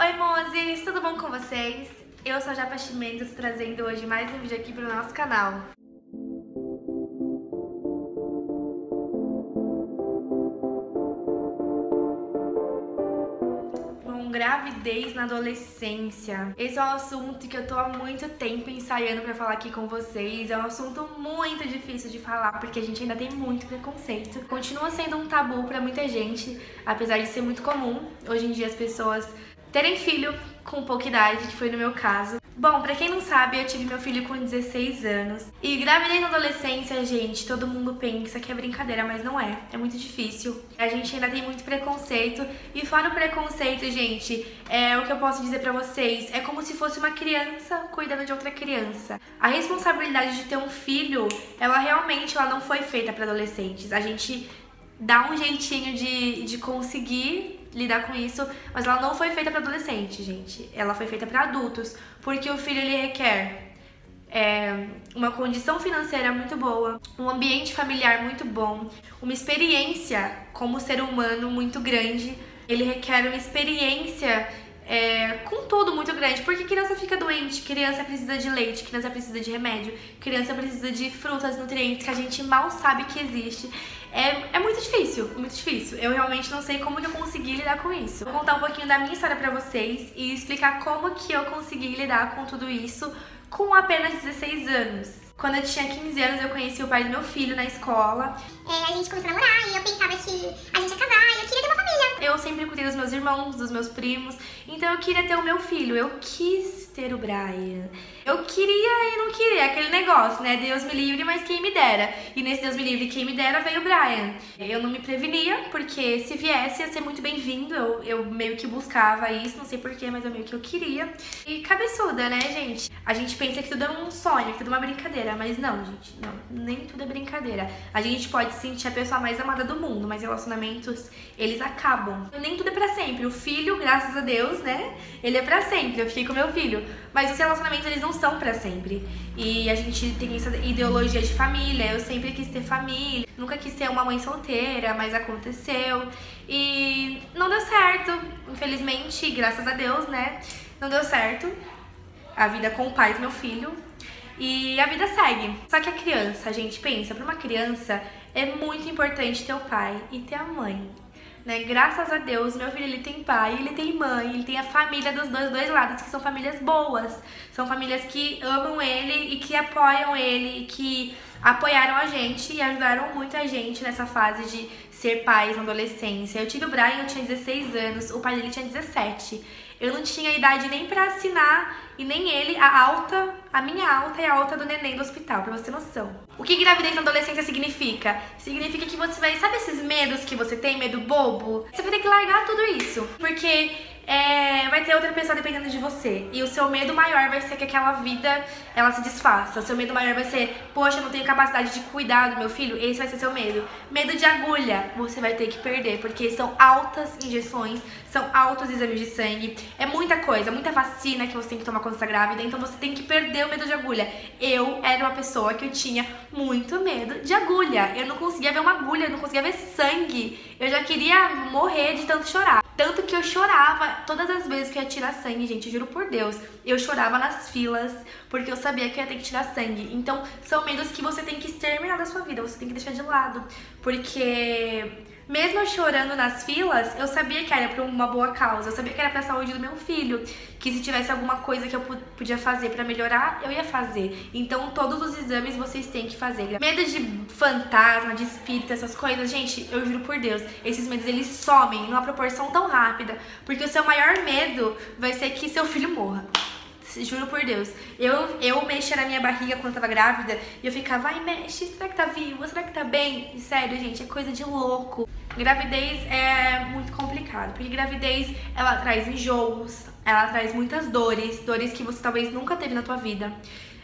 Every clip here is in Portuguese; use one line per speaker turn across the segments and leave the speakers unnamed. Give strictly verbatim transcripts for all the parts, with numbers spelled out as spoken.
Oi, mozes! Tudo bom com vocês? Eu sou a Japa Chimentos, trazendo hoje mais um vídeo aqui pro nosso canal. Bom, gravidez na adolescência. Esse é um assunto que eu tô há muito tempo ensaiando pra falar aqui com vocês. É um assunto muito difícil de falar, porque a gente ainda tem muito preconceito. Continua sendo um tabu pra muita gente, apesar de ser muito comum. Hoje em dia as pessoas terem filho com pouca idade, que foi no meu caso. Bom, pra quem não sabe, eu tive meu filho com dezesseis anos. E gravidez na adolescência, gente, todo mundo pensa que é brincadeira, mas não é. É muito difícil. A gente ainda tem muito preconceito. E fora o preconceito, gente, é o que eu posso dizer pra vocês. É como se fosse uma criança cuidando de outra criança. A responsabilidade de ter um filho, ela realmente ela não foi feita pra adolescentes. A gente dá um jeitinho de, de conseguir lidar com isso, mas ela não foi feita para adolescente, gente. Ela foi feita para adultos, porque o filho ele requer é, uma condição financeira muito boa, um ambiente familiar muito bom, uma experiência como ser humano muito grande. Ele requer uma experiência é, com tudo muito grande, porque criança fica doente, criança precisa de leite, criança precisa de remédio, criança precisa de frutas, nutrientes que a gente mal sabe que existe. É, é muito difícil, muito difícil. Eu realmente não sei como que eu consegui lidar com isso. Vou contar um pouquinho da minha história pra vocês e explicar como que eu consegui lidar com tudo isso com apenas dezesseis anos. Quando eu tinha quinze anos, eu conheci o pai do meu filho na escola.
É, a gente começou a namorar e eu pensava que a gente ia casar e eu queria ter uma família.
Eu sempre cuidei dos meus irmãos, dos meus primos, então eu queria ter o meu filho. Eu quis ter o Brian. Eu queria e não queria, aquele negócio, né? Deus me livre, mas quem me dera. E nesse Deus me livre, quem me dera, veio o Brian. Eu não me prevenia, porque se viesse ia ser muito bem-vindo. Eu, eu meio que buscava isso, não sei porquê, mas eu meio que eu queria. E cabeçuda, né, gente? A gente pensa que tudo é um sonho, que tudo é uma brincadeira, mas não, gente, não. Nem tudo é brincadeira. A gente pode se sentir a pessoa mais amada do mundo, mas relacionamentos, eles acabam. Nem tudo é pra sempre. O filho, graças a Deus, né? Ele é pra sempre. Eu fiquei com meu filho. Mas os relacionamentos, eles não são pra sempre. E a gente tem essa ideologia de família. Eu sempre quis ter família. Nunca quis ser uma mãe solteira, mas aconteceu. E não deu certo. Infelizmente, graças a Deus, né? Não deu certo. A vida com o pai do meu filho. E a vida segue. Só que a criança, a gente pensa, pra uma criança é muito importante ter o pai e ter a mãe. Né? Graças a Deus, meu filho ele tem pai, ele tem mãe, ele tem a família dos dois, dois lados, que são famílias boas. São famílias que amam ele e que apoiam ele, e que apoiaram a gente e ajudaram muito a gente nessa fase de ser pais na adolescência. Eu tive o Brian, eu tinha dezesseis anos, o pai dele tinha dezessete. Eu não tinha idade nem pra assinar e nem ele a alta, a minha alta e a alta do neném do hospital, pra você ter noção. O que gravidez na adolescência significa? Significa que você vai, sabe esses medos que você tem, medo bobo? Você vai ter que largar tudo isso, porque é, vai ter outra pessoa dependendo de você. E o seu medo maior vai ser que aquela vida, ela se desfaça. O seu medo maior vai ser, poxa, eu não tenho capacidade de cuidar do meu filho. Esse vai ser seu medo. Medo de agulha, você vai ter que perder, porque são altas injeções, são altos exames de sangue. É muita coisa, muita vacina que você tem que tomar quando você está grávida, então você tem que perder o medo de agulha. Eu era uma pessoa que eu tinha muito medo de agulha. Eu não conseguia ver uma agulha, eu não conseguia ver sangue. Eu já queria morrer de tanto chorar. Tanto que eu chorava todas as vezes que eu ia tirar sangue, gente, eu juro por Deus. Eu chorava nas filas, porque eu sabia que eu ia ter que tirar sangue. Então, são medos que você tem que exterminar da sua vida, você tem que deixar de lado. Porque mesmo eu chorando nas filas, eu sabia que era pra uma boa causa, eu sabia que era pra saúde do meu filho, que se tivesse alguma coisa que eu podia fazer pra melhorar, eu ia fazer. Então todos os exames vocês têm que fazer. Medo de fantasma, de espírito, essas coisas, gente, eu juro por Deus, esses medos eles somem numa proporção tão rápida, porque o seu maior medo vai ser que seu filho morra. Juro por Deus. Eu, eu mexia na minha barriga quando eu tava grávida e eu ficava, vai, mexe, será que tá vivo? Será que tá bem? E, sério, gente, é coisa de louco. Gravidez é muito complicado, porque gravidez, ela traz enjoos, ela traz muitas dores, dores que você talvez nunca teve na tua vida.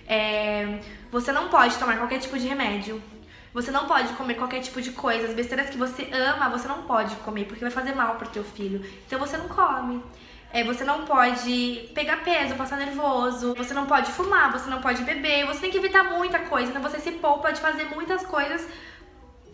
É, você não pode tomar qualquer tipo de remédio. Você não pode comer qualquer tipo de coisa. As besteiras que você ama, você não pode comer, porque vai fazer mal pro teu filho. Então você não come. É, você não pode pegar peso, passar nervoso, você não pode fumar, você não pode beber, você tem que evitar muita coisa, então você se poupa de fazer muitas coisas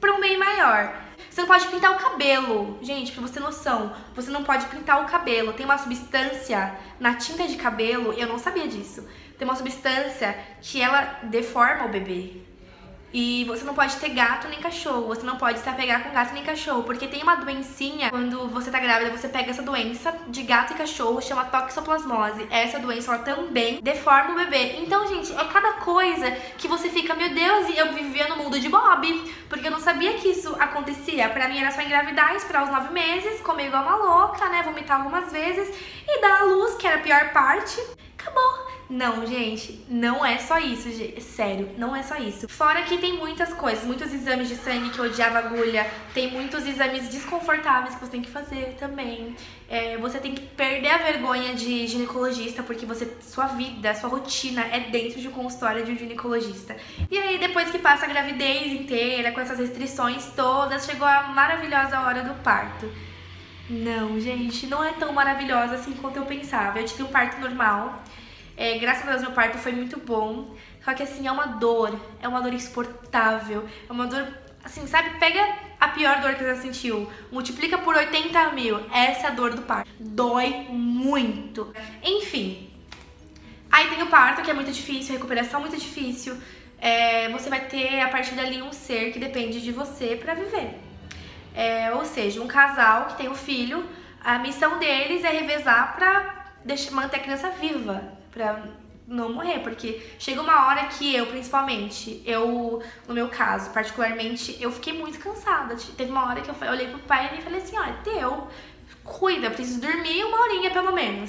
pra um bem maior. Você não pode pintar o cabelo. Gente, pra você ter noção, você não pode pintar o cabelo. Tem uma substância na tinta de cabelo, eu não sabia disso. Tem uma substância que ela deforma o bebê. E você não pode ter gato nem cachorro, você não pode se apegar com gato nem cachorro, porque tem uma doencinha, quando você tá grávida, você pega essa doença de gato e cachorro, chama toxoplasmose. Essa doença, ela também deforma o bebê. Então, gente, é cada coisa que você fica, meu Deus, e eu vivia no mundo de Bob, porque eu não sabia que isso acontecia. Pra mim era só engravidar, esperar os nove meses, comer igual uma louca, né, vomitar algumas vezes e dar a luz, que era a pior parte. Acabou. Não, gente, não é só isso, gente. Sério, não é só isso. Fora que tem muitas coisas, muitos exames de sangue que eu odiava agulha, tem muitos exames desconfortáveis que você tem que fazer também. É, você tem que perder a vergonha de ginecologista, porque você, sua vida, sua rotina é dentro de um consultório de um ginecologista. E aí, depois que passa a gravidez inteira, com essas restrições todas, chegou a maravilhosa hora do parto. Não, gente, não é tão maravilhosa assim quanto eu pensava. Eu tive um parto normal. É, graças a Deus meu parto foi muito bom. Só que assim, é uma dor, é uma dor insuportável. É uma dor, assim, sabe? Pega a pior dor que você já sentiu, multiplica por oitenta mil. Essa é a dor do parto. Dói muito. Enfim. Aí tem o parto, que é muito difícil, a recuperação é muito difícil. É, você vai ter a partir dali um ser que depende de você pra viver. É, ou seja, um casal que tem um filho, a missão deles é revezar pra deixar, manter a criança viva, pra não morrer, porque chega uma hora que eu, principalmente, eu, no meu caso, particularmente, eu fiquei muito cansada. Teve uma hora que eu olhei pro pai e falei assim, olha, teu, cuida, eu preciso dormir uma horinha pelo menos.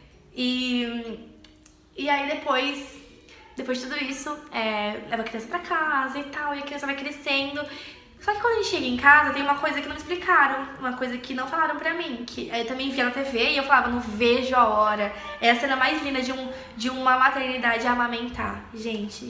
E, e aí depois, depois de tudo isso, é, leva a criança pra casa e tal, e a criança vai crescendo. Só que quando a gente chega em casa, tem uma coisa que não explicaram, uma coisa que não falaram pra mim, que eu também via na T V e eu falava, não vejo a hora. É a cena mais linda de, um, de uma maternidade a amamentar. Gente,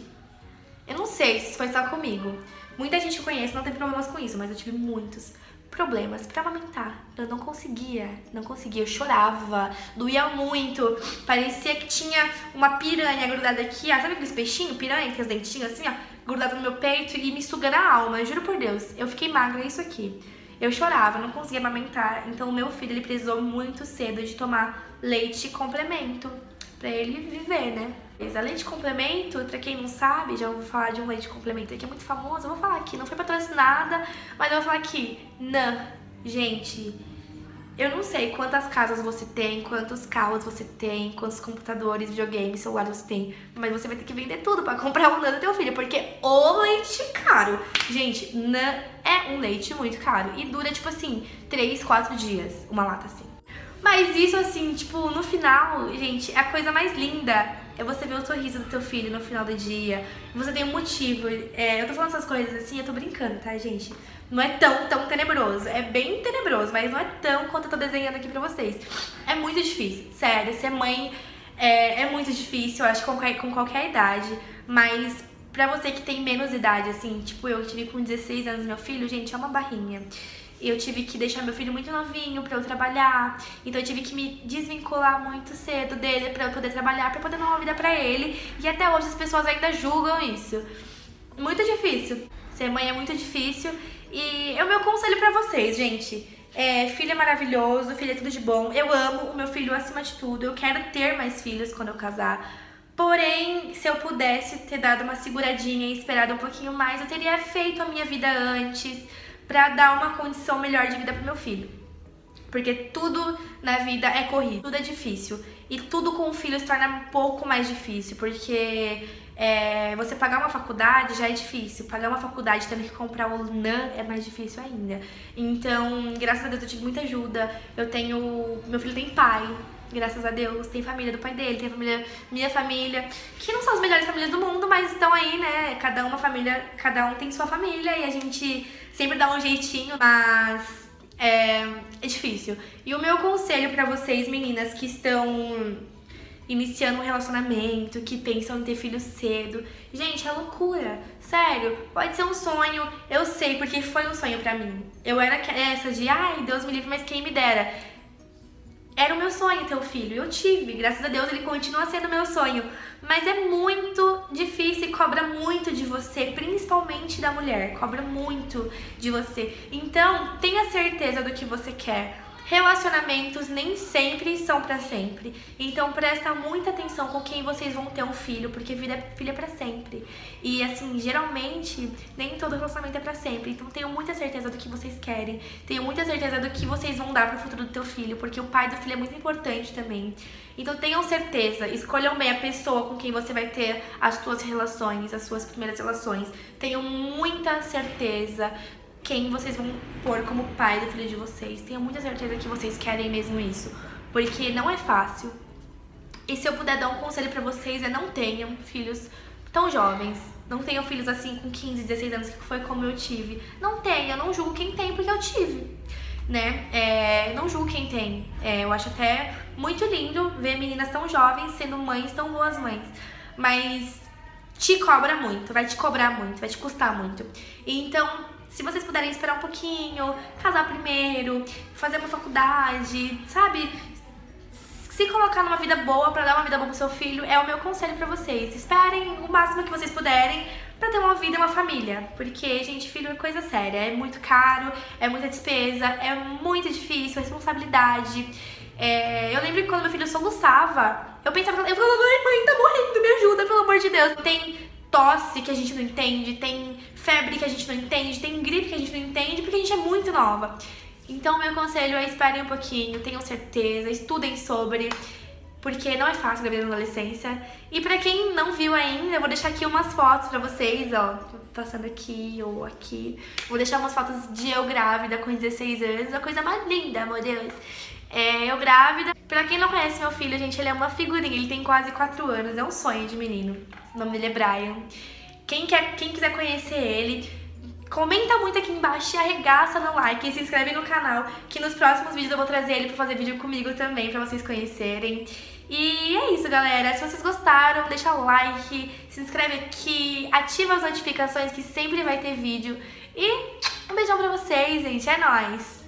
eu não sei se foi só comigo. Muita gente que eu conheço não tem problemas com isso, mas eu tive muitos problemas pra amamentar. Eu não conseguia, não conseguia, eu chorava, doía muito, parecia que tinha uma piranha grudada aqui, ó, sabe aqueles peixinhos, piranha, que tem os dentinhos assim, ó, grudado no meu peito e me sugando a alma, eu juro por Deus, eu fiquei magra, isso aqui. Eu chorava, não conseguia amamentar, então o meu filho, ele precisou muito cedo de tomar leite complemento, pra ele viver, né? A leite complemento, pra quem não sabe, já ouviu falar de um leite complemento que é muito famoso, eu vou falar aqui, não foi patrocinada, mas eu vou falar aqui, não, gente, eu não sei quantas casas você tem, quantos carros você tem, quantos computadores, videogames, celulares você tem, mas você vai ter que vender tudo pra comprar um Nan do teu filho, porque o leite caro, gente, Nan é um leite muito caro e dura, tipo assim, três, quatro dias, uma lata assim. Mas isso, assim, tipo, no final, gente, é a coisa mais linda é você ver o sorriso do teu filho no final do dia. Você tem um motivo. É, eu tô falando essas coisas assim, eu tô brincando, tá, gente? Não é tão, tão tenebroso. É bem tenebroso, mas não é tão quanto eu tô desenhando aqui pra vocês. É muito difícil, sério. Ser mãe é, é muito difícil, eu acho, com qualquer, com qualquer idade. Mas pra você que tem menos idade, assim, tipo, eu tive com dezesseis anos meu filho, gente, é uma barrinha. Eu tive que deixar meu filho muito novinho pra eu trabalhar, então eu tive que me desvincular muito cedo dele pra eu poder trabalhar, pra poder dar uma vida pra ele. E até hoje as pessoas ainda julgam isso. Muito difícil. Ser mãe é muito difícil. E é o meu conselho pra vocês, gente. É, filho é maravilhoso, filho é tudo de bom. Eu amo o meu filho acima de tudo. Eu quero ter mais filhos quando eu casar. Porém, se eu pudesse ter dado uma seguradinha e esperado um pouquinho mais, eu teria feito a minha vida antes, pra dar uma condição melhor de vida pro meu filho. Porque tudo na vida é corrido, tudo é difícil. E tudo com o filho se torna um pouco mais difícil, porque é, você pagar uma faculdade já é difícil. Pagar uma faculdade tendo que comprar o Nan é mais difícil ainda. Então, graças a Deus eu tive muita ajuda. Eu tenho... Meu filho tem pai, graças a Deus. Tem família do pai dele, tem família, minha família, que não são as melhores famílias do mundo, mas estão aí, né? Cada uma família, cada um tem sua família e a gente sempre dá um jeitinho, mas é, é difícil. E o meu conselho pra vocês, meninas, que estão iniciando um relacionamento, que pensam em ter filho cedo, gente, é loucura. Sério, pode ser um sonho, eu sei, porque foi um sonho pra mim. Eu era essa de, ai, Deus me livre, mas quem me dera. era o meu sonho ter um filho. Eu tive, graças a Deus ele continua sendo meu sonho. Mas é muito difícil e cobra muito de você, principalmente da mulher. Cobra muito de você. Então, tenha certeza do que você quer. Relacionamentos nem sempre são pra sempre. Então presta muita atenção com quem vocês vão ter um filho, porque vida é filho é pra sempre. E assim, geralmente, nem todo relacionamento é pra sempre. Então tenham muita certeza do que vocês querem. Tenham muita certeza do que vocês vão dar pro futuro do teu filho, porque o pai do filho é muito importante também. Então tenham certeza, escolham bem a pessoa com quem você vai ter as suas relações, as suas primeiras relações. Tenham muita certeza quem vocês vão pôr como pai do filho de vocês. Tenho muita certeza que vocês querem mesmo isso, porque não é fácil. E se eu puder dar um conselho pra vocês é não tenham filhos tão jovens. Não tenham filhos assim com quinze, dezesseis anos, que foi como eu tive. Não tenha, não julgo quem tem, porque eu tive, né? É, não julgo quem tem. É, eu acho até muito lindo ver meninas tão jovens sendo mães, tão boas mães. Mas te cobra muito, vai te cobrar muito, vai te custar muito. Então, se vocês puderem esperar um pouquinho, casar primeiro, fazer uma faculdade, sabe? Se colocar numa vida boa, pra dar uma vida boa pro seu filho, é o meu conselho pra vocês. Esperem o máximo que vocês puderem pra ter uma vida e uma família. Porque, gente, filho é coisa séria. É muito caro, é muita despesa, é muito difícil, responsabilidade. É, eu lembro que quando meu filho soluçava, eu pensava, eu falava, ai mãe, tá morrendo, me ajuda, pelo amor de Deus. Tem tosse que a gente não entende, tem febre que a gente não entende, tem gripe que a gente não entende, porque a gente é muito nova. Então, meu conselho é esperem um pouquinho, tenham certeza, estudem sobre, porque não é fácil gravidez na adolescência. E pra quem não viu ainda, eu vou deixar aqui umas fotos pra vocês, ó, passando aqui ou aqui. Vou deixar umas fotos de eu grávida com dezesseis anos, a coisa mais linda, meu Deus. É, eu grávida. Pra quem não conhece meu filho, gente, ele é uma figurinha, ele tem quase quatro anos, é um sonho de menino. O nome dele é Brian. Quem, quer, quem quiser conhecer ele, comenta muito aqui embaixo e arregaça no like e se inscreve no canal, que nos próximos vídeos eu vou trazer ele pra fazer vídeo comigo também, pra vocês conhecerem. E é isso, galera. Se vocês gostaram, deixa o like, se inscreve aqui, ativa as notificações que sempre vai ter vídeo. E um beijão pra vocês, gente. É nóis!